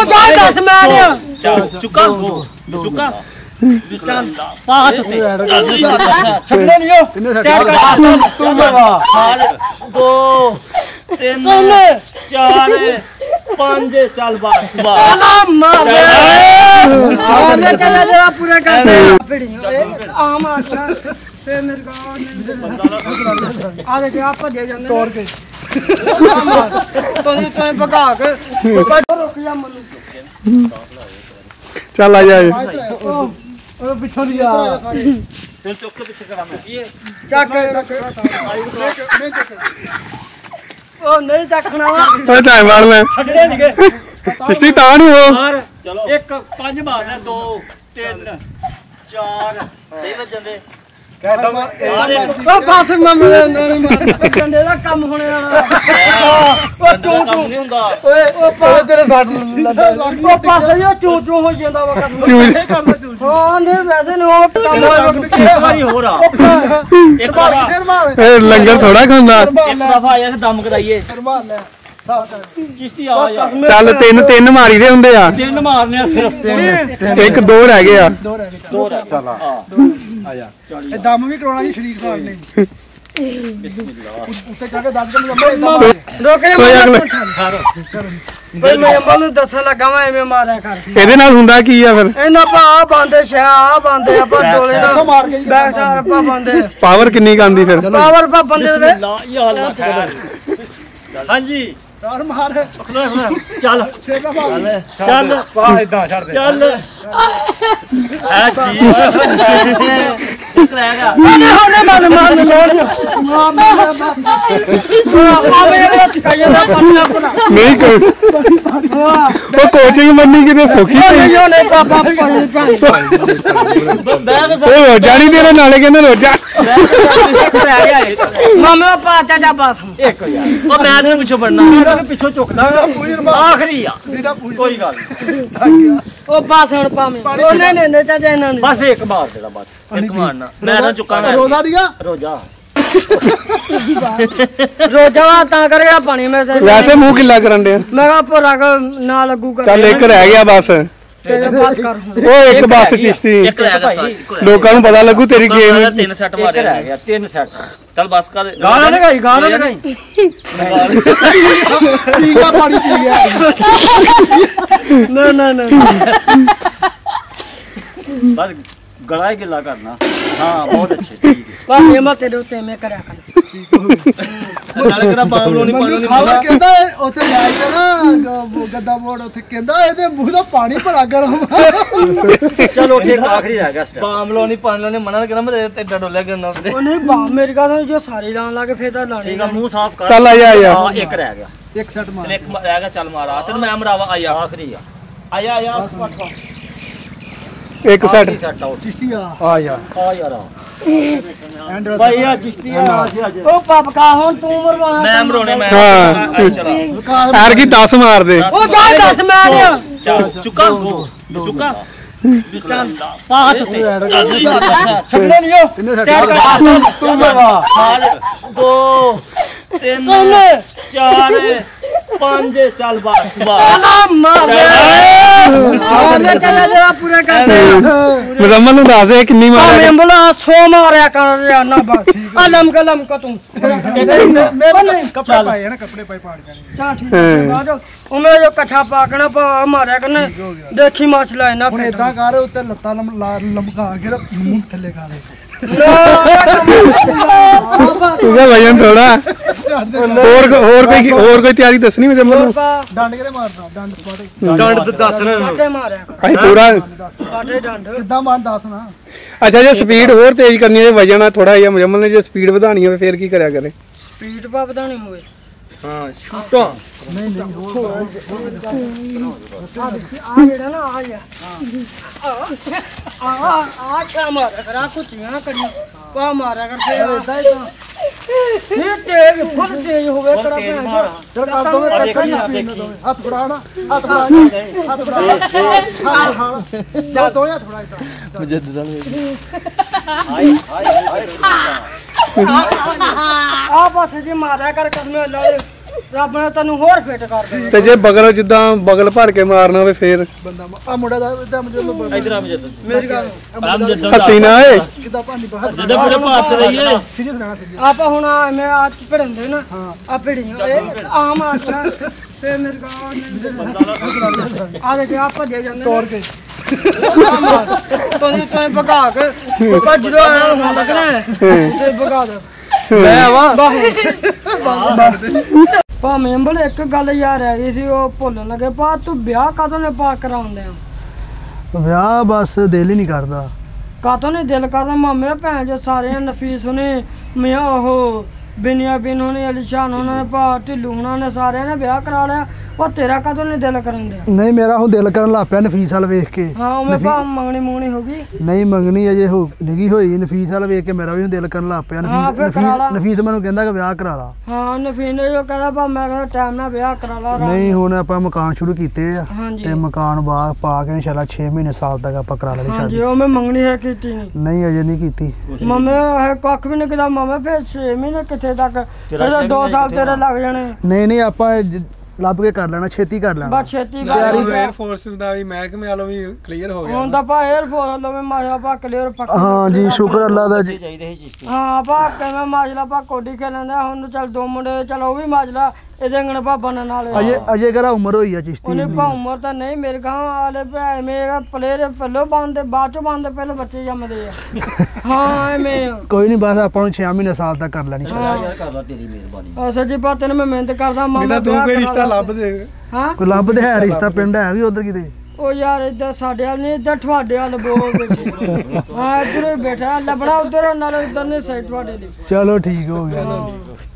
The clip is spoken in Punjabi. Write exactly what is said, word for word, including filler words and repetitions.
जा दस मैं नहीं चुका चुका पाँच छड़ने नहीं हो तू दो तीन चार पांच चल बस बस चला जरा पूरा कर दे आम आ फिर मेरे को आ देख आप दे जाने तोड़ के तो नहीं तो भगा के रुक जा मनु चल आ जा ओ पिछो दिया फिर चुक के पीछे करा मैं ये चक ओ नहीं चखना वा ओ चाय मार ले छड़ने नहीं गए किश्ती तां नहीं हो चलो एक पांच मारना दो तीन चार सही बज जांदे ओ बस मम्मी नहीं मार कंडे दा काम होने वाला ओ तू काम नहीं हुंदा ओए ओ तेरे साथ लगा ओ पास यो चू चू हो ਜਾਂਦਾ ਵਾ ਕੰਮ ਹਾਂ ਨਹੀਂ ਵੈਸੇ ਨਹੀਂ ਉਹ ਕੰਮ एक बारी हो रहा एक बार ए लंगर थोड़ा खांदा एक दफा आया दम कराइए चिश्ती आ जा ਚੱਲ ਤਿੰਨ ਤਿੰਨ ਮਾਰੀ ਦੇ ਹੁੰਦੇ ਆ तीन मारने सिर्फ ਇੱਕ ਦੋ ਰਹਿ ਗਏ ਆ ਦੋ ਰਹਿ ਗਏ दो चल आ ਇਹ ਦਮ ਵੀ ਕਰਾਉਣਾ ਜੀ ਸ਼ਰੀਰ ਸਾਹਿਬ ਨੇ ਉੱਤੇ ਜਾ ਕੇ ਦੱਸ ਕੇ ਮੈਂ ਰੋਕੇ ਕੋਈ ਅਗਲੇ ਬਈ ਮੈਂ ਅੰਬਲ ਨੂੰ ਦੱਸਣ ਲੱਗਾ ਮੈਂ ਐਵੇਂ ਮਾਰਿਆ ਕਰ ਇਹਦੇ ਨਾਲ ਹੁੰਦਾ ਕੀ ਆ ਫਿਰ ਇਹਨਾਂ ਭਾ ਬੰਦੇ ਸ਼ਾ ਆ ਬੰਦੇ ਆਪਾਂ ਡੋਲੇ ਨਾਲ ਮਾਰ ਕੇ ਬੈਕ ਸਾਰ ਆਪਾਂ ਬੰਦੇ ਪਾਵਰ ਕਿੰਨੀ ਕਾਂਦੀ ਫਿਰ ਪਾਵਰ ਪਾ ਬੰਦੇ ਦੇ ला या अल्लाह हां जी ਤਾਰ ਮਾਰ चल ਸੇਵਾ ਮਾਰ चल ਪਾ ਇਦਾਂ ਛੱਡ ਦੇ चल आ जी करेगा ਨਹੀਂ ਹੋਣੇ ਮਨ ਮਨ ਲੋੜ ਆਵੇ ਇਹ ਚਕਾਇਆ ਦਾ ਪੱਲਾ ਆਪਣਾ ਨਹੀਂ ਕੋਈ ਉਹ ਕੋਚਿੰਗ ਮੰਨੀ ਕਿਤੇ ਸੌਖੀ ਨਹੀਂ ਹੋਣੇ ਪਾਪਾ ਪਾਣੀ ਪਾਣੀ बैग ਉਹ ਰੋਜਾ ਨਹੀਂ ਦੇਣਾ ਨਾਲੇ ਕਹਿੰਦੇ ਰੋਜਾ रह गया ਮਾਮਾ ਪਾ ਚਾਚਾ ਬਾਸ एक यार ओ मैं तेरे पीछे पड़ना मैं पीछे चुकदा आखिरी आ कोई गल ਉਹ ਬਾਸ ਹੁਣ ਪਾਵੇਂ ਉਹ ਨਹੀਂ ਨਹੀਂ ਨਹੀਂ ਚਾਚਾ ਇਹਨਾਂ ਨੇ बस एक मार देना बस एक मारना मैं ना चुका मैं ਰੋਦਾ ਦੀਆਂ रोजा ਰੋਜਾ ਤਾਂ ਕਰੇਗਾ ਪਾਣੀ ਮੈਂ ਵੈਸੇ ਮੂੰਹ ਕਿੱਲਾ ਕਰਨ ਦੇ ਮੈਂ ਕਹਾ ਭੋਰਾ ਨਾ ਲੱਗੂਗਾ ਚੱਲ ਇੱਕ ਰਹਿ ਗਿਆ ਬਸ ਤੇਰੇ ਪਾਸ ਕਰ ਉਹ ਇੱਕ ਬਸ ਚਿਸ਼ਤੀ एक रह गया ਲੋਕਾਂ ਨੂੰ ਪਤਾ ਲੱਗੂ ਤੇਰੀ ਗੇਮ तीन सेट मारे रह गया तीन सेट चल बस कर ਗਾਣਾ ਲਗਾਈ ਗਾਣਾ ਲਗਾਈ ਪੀਗਾ ਪਾਣੀ ਪੀ ਗਿਆ ਨਾ ਨਾ ਨਾ बस गला ही गिला करना हाँ बहुत अच्छे ठीक है ਪਾਣੀ ਮੈਂ ਤੇਰੇ ਉੱਤੇ ਮੈਂ ਕਰਿਆ ਕਰ नाले करा बाम लो नहीं पानी नहीं ਖਾਵਾ ਕਹਿੰਦਾ ਉੱਥੇ ਲੈ ਕੇ ਨਾ ਗੱਦਾ ਬੋੜ ਉੱਥੇ ਕਹਿੰਦਾ ਇਹਦੇ ਮੂੰਹ ਦਾ ਪਾਣੀ ਭਰਾ ਗਰਮ चलो ठीक आखिरी रह गया बाम लो नहीं पानी लो नहीं मना करना मैं तेरा डोले करना ਉਹ ਨਹੀਂ ਬਾ ਮੇਰੀ ਗੱਲ ਜੋ ਸਾਰੀ ਲਾਣ ਲਾ ਕੇ ਫੇਰ ਤਾਂ ਲਾਣੀ ठीक है मुंह साफ कर ਚੱਲ ਆ ਜਾ ਆ ਜਾ हाँ एक रह गया ਇੱਕ ਸੈਟ ਮਾਰ एक रह गया चल मारा तेरे मैं मरावा आया आखिरी आ आया आया ਇੱਕ ਸੈਟ सेट आउट ਚਿਸ਼ਤੀ ਆ ਆ ਜਾ आ यार ਐਂਡ भाई यार चिश्ती आ ਉਹ ਪਾਪਕਾ ਹੁਣ ਤੂੰ ਮਰਵਾਣਾ मैं मरोने मैं हाँ। चला ਐਰ ਕੀ ਦਸ ਮਾਰ ਦੇ ਉਹ ਜਾ ਦੱਸ ਮੈਂ ਨਹੀਂ चल चुका चुका पांच ਛੱਡਣੇ ਨਹੀਂ ਹੋ ਕਿੰਨੇ ਸੈਟ तू मरवा दो तीन चार पांच चल बस बस ਮਾਰ ਦੇ ਚੱਲ ਜਰਾ ਪੂਰਾ ਕਰ ਦੇ ਮੁਜ਼ੰਮਲ ਨੂੰ ਦੱਸ ਦੇ ਕਿੰਨੀ ਮੈਂ ਮਾਰਿਆ ਬੋਲਾ ਸੋ ਮਾਰਿਆ ਕਰ ਰਿਹਾ ਨਾ ਬਸ ਅਲਮ ਕਲਮ ਕ ਤੂੰ ਮੈਂ ਕੱਪੜੇ ਪਾਏ ਨਾ ਕੱਪੜੇ ਪਾਏ ਪਾੜ ਜਾਣੇ ਚਾ ਠੀਕ ਹੈ ਬਾਅਦ ਉਹਨੇ ਜੋ ਇਕੱਠਾ ਪਾਕਣਾ ਪਾ ਮਾਰਿਆ ਕਰਨੇ ਦੇਖੀ ਮਾਛ ਲਾਇ ਨਾ ਹੁਣ ਇਦਾਂ ਕਰ ਉੱਤੇ ਲੱਤਾਂ ਲਮਕਾ ਕੇ ਮੂੰਹ ਥੱਲੇ ਕਰ ਦੇ ਉਹਦਾ ਵਜਨ ਥੋੜਾ ਹੋਰ ਹੋਰ ਕੋਈ ਹੋਰ ਕੋਈ ਤਿਆਰੀ ਦੱਸਣੀ ਮੁਜ਼ੰਮਲ ਨੂੰ ਡੰਡ ਕਿਹੜੇ ਮਾਰਦਾ ਡੰਡ ਸਪਾਟੇ डंड दस ਕਾਟੇ ਮਾਰਿਆ ਕਰ ਅਸੀਂ ਪੂਰਾ ਕਾਟੇ ਡੰਡ ਕਿੱਦਾਂ ਮਾਰ ਦੱਸ ਨਾ ਅੱਛਾ ਜੇ ਸਪੀਡ ਹੋਰ ਤੇਜ਼ ਕਰਨੀ ਹੈ ਵਜਨ ਥੋੜਾ ਜਿਹਾ ਮੁਜ਼ੰਮਲ ਨੇ ਜੇ ਸਪੀਡ ਵਧਾਣੀ ਹੋਵੇ ਫੇਰ ਕੀ ਕਰਿਆ ਕਰੇ ਸਪੀਡ ਪਾ ਵਧਾਣੀ ਹੋਵੇ हाँ शूटा ਨਹੀਂ ਨਹੀਂ ਆ ਜਿਹੜਾ ਨਾ ਆ ਜਾ ਆ ਆ ਆ ਕਿਆ ਮਾਰਿਆ ਕਰ ਆ ਕੁੱਤੀਆਂ ਕਰੀ ਪਾ ਮਾਰਿਆ ਕਰ ਫੇਰ ਇਦਾਂ ਹੀ ਤਾਂ ਇਹ ਤੇਜ਼ ਫੁੱਲ ਤੇਜ਼ ਹੋਵੇ ਕਰਾ तेज मार ਚਲ ਕਰ ਦੋ ਹੱਥ ਫੜਾ ਨਾ ਹੱਥ ਫੜਾ ਹੱਥ ਫੜਾ ਚਲ ਦੋ ਹੱਥ ਫੜਾ ਇਦਾਂ मुझे हाय हाय ਆ ਪਾਸੇ ਜੀ ਮਾਰਿਆ ਕਰ ਕਸਮੇ ਅੱਲਾ ਦੇ ਰੱਬ ਨੇ ਤੈਨੂੰ ਹੋਰ ਫਿੱਟ ਕਰ ਦੇਣਾ। ਤੇ ਜੇ ਬਗਲ ਜਿੱਦਾਂ ਬਗਲ ਭਰ ਕੇ ਮਾਰਨਾ ਹੋਵੇ ਫੇਰ ਬੰਦਾ ਆ ਮੁੰਡਾ ਦਾ ਇਦਾਂ ਮਜਦ ਇਧਰ ਆ ਮਜਦ ਮੇਰੀ ਗੱਲ ਆਮ ਜਦ ਹੱਸੀ ਨਾ ਏ ਕਿਦਾਂ ਭਾਂਡੀ ਬਾਹਰ ਜਦੋਂ ਪੂਰੇ ਭਾਰਤ ਰਹੀਏ ਸੀਰੀਅਸ ਰਹਿਣਾ ਸੀਰੀਅਸ ਆਪਾਂ ਹੁਣ ਮੈਂ ਆ ਭਿੜਦੇ ਨਾ ਆ ਭਿੜੀਆਂ ਇਹ ਆਮ ਆਟਾ ਤੇ ਮੇਰੇ ਕੋਲ ਆ ਦੇ ਆਪਾਂ ਦੇ ਜਾਂਦੇ ਤੋੜ ਕੇ ਤੁਸੀਂ ਤੁਸੀਂ ਭਗਾ ਕੇ ਪਰ ਜਦੋਂ ਆਇਆ ਹੁਣ ਲੱਗਣਾ ਤੇ ਭਗਾ ਦੋ ਮੈਂ ਆਵਾ ਪਾ ਮੈਂਬਰ ਇੱਕ ਗੱਲ ਯਾਰ ਹੈਗੀ ਸੀ ਉਹ ਭੁੱਲਣ ਲੱਗੇ ਪਾ ਤੂੰ ਵਿਆਹ ਕਦੋਂ ਨੇ ਪਾ ਕਰਾਉਂਦੇ ਆ ਵਿਆਹ ਬਸ ਦਿਲ ਹੀ ਨਹੀਂ ਕਰਦਾ ਕਾਤੋਂ ਨਹੀਂ ਦਿਲ ਕਰਦਾ ਮਾਮੇ ਭੈਣ ਜੋ ਸਾਰੇ ਨਫੀਸ ਹੁਣੇ ਮੈਂ ਉਹ ਬਿਨਿਆ ਬਿਨ ਹੁਣੇ ਅਲੀਸ਼ਾਨ ਉਹਨਾਂ ਨੇ ਭਾ ਢਿੱਲੂ ਉਹਨਾਂ ਨੇ ਸਾਰਿਆਂ ਨੇ ਵਿਆਹ ਕਰਾ ਲਿਆ ਉਹ ਤੇਰਾ ਕਦੋਂ ਨਹੀਂ ਦਿਲ ਕਰਨ ਦਿਆ ਨਹੀਂ ਮੇਰਾ ਹੁਣ ਦਿਲ ਕਰਨ ਲੱਗ ਪਿਆ ਨਫੀਸ ਵਾਲ ਵੇਖ ਕੇ ਹਾਂ ਉਹ ਭਾ ਮੰਗਣੀ ਮੁੰਗਣੀ ਹੋ ਗਈ ਨਹੀਂ ਮੰਗਣੀ ਅਜੇ ਹੋ ਨਿਗੀ ਹੋਈ ਨਫੀਸ ਵਾਲ ਵੇਖ ਕੇ ਮੇਰਾ ਵੀ ਹੁਣ ਦਿਲ ਕਰਨ ਲੱਗ ਪਿਆ ਹਾਂ, ਫਿਰ ਕਰਾ ਲਾ। ਨਫੀਸ ਨਫੀਸ ਮੈਨੂੰ ਕਹਿੰਦਾ ਕਿ ਵਿਆਹ ਕਰਾ ਲਾ ਹਾਂ ਨਫੀਸ ਨੇ ਜੋ ਕਹਿੰਦਾ ਭਾ ਮੈਂ ਕਹਿੰਦਾ ਟਾਈਮ ਨਾਲ ਵਿਆਹ ਕਰਾ ਲਾ ਆਰਾਮ ਨਹੀਂ ਹੁਣ ਆਪਾਂ ਮਕਾਨ ਸ਼ੁਰੂ ਕੀਤੇ ਆ ਹਾਂਜੀ ਤੇ ਮਕਾਨ ਬਾਹਰ ਪਾ ਕੇ ਇਨਸ਼ਾਅੱਲਾ ਛੇ ਮਹੀਨੇ ਸਾਲ ਤੱਕ ਆਪਾਂ ਕਰਾ ਲਾਂਗੇ ਹਾਂਜੀ ਸ਼ਾਦੀ ਉਹ ਮੈਂ ਮੰਗਣੀ ਹੈ ਕੀਤੀ ਨਹੀਂ ਨਹੀਂ ਅਜੇ ਨਹੀਂ ਕੀਤੀ ਮਾਮੇ ਇਹ ਕੱਖ ਵੀ ਨਹੀਂ ਕਿਦਾ ਮਾਮੇ ਫਿਰ ਛੇ ਮਹੀਨੇ ਕਿੱਥੇ ਤੱਕ ਇਹਦਾ ਦੋ ਸਾਲ ਤੇਰੇ ਲੱਗ ਜਾਣੇ ਨਹੀਂ ਨਹੀਂ ਆਪਾਂ ਜ- ਲੱਭ ਕੇ ਕਰ ਲੈਣਾ ਛੇਤੀ ਕਰ ਲੈਣਾ ਬਸ ਛੇਤੀ ਕਰ 에ਅਰ ਫੋਰਸ ਦਾ ਵੀ ਮਹਿਕਮੇ ਵਾਲੋਂ ਵੀ ਕਲੀਅਰ ਹੋ ਹੁਣ ਤਾਂ ਪਾ 에ਅਰ ਫੋਰਸ ਲਵੇ ਮਾਜਾ ਪਾ ਕਲੀਅਰ ਪੱਕਾ ਹਾਂ ਜੀ ਸ਼ੁਕਰ ਅੱਲਾ ਦਾ ਜੀ ਚਾਹੀਦੇ ਸੀ ਚਿਸ਼ਤੀ ਹਾਂ ਪਾ ਕਿਵੇਂ ਮਾਜਲਾ ਪਾ ਕੋਡੀ ਖੇਲਦਾ ਹੁਣ ਚੱਲ ਦੋ ਮੁੰਡੇ ਚਲ ਉਹ ਵੀ ਮਾਜਲਾ ਇਹਦੇ ਅੰਗਣ ਭਾਬਾ ਨਾਲ ਅਜੇ ਅਜੇ ਕਿਹੜਾ ਉਮਰ ਹੋਈ ਆ ਚਿਸ਼ਤੀ ਉਹਨੇ ਦੀ ਭਾ ਉਮਰ ਤਾਂ ਨਹੀਂ ਮੇਰੇ ਗਾਂ ਵਾਲੇ ਭੈ ਮੇਰਾ ਪਲੇਰ ਪਹਿਲੋਂ ਬੰਦੇ ਬਾਅਦ ਚੋਂ ਬੰਦੇ ਪਹਿਲਾਂ ਬੱਚੇ ਜੰਮਦੇ ਆ ਹਾਂ ਐਵੇਂ ਕੋਈ ਨਹੀਂ ਬਸ ਆਪਾਂ ਨੂੰ ਛੇ ਮਹੀਨੇ ਸਾਲ ਤੱਕ ਕਰ ਲੈਣੀ ਸ਼ਾਦੀ। ਯਾਰ ਕਰ ਲਾ ਤੇਰੀ ਮਿਹਰਬਾਨੀ ਅਸਲ ਜੀ ਬਾਤ ਨੇ ਮੈਂ ਮਿਹਨਤ ਕਰਦਾ ਮਾਮਾ ਤੂੰ ਕੋਈ ਰਿਸ਼ਤਾ ਲੱਭ ਦੇ ਹਾਂ ਕੋਈ ਲੱਭਦੇ ਹੈ ਰਿਸ਼ਤਾ ਪਿੰਡ ਹੈ ਵੀ ਉਧਰ ਕਿਤੇ ਉਹ ਯਾਰ ਇੱਧਰ ਸਾਡੇ ਵਾਲ ਨਹੀਂ ਇੱਧਰ ਤੁਹਾਡੇ ਵਾਲ ਬੋਲ ਹਾਂ ਇੱਧਰ ਹੀ ਬੈਠਾ ਲੱਭਣਾ ਉਧਰ ਨਾਲ ਉਧਰ ਨਹੀਂ ਸਹੀ ਤੁਹਾਡੇ ਲਈ ਚਲੋ ਠੀਕ ਹੋ ਗਿਆ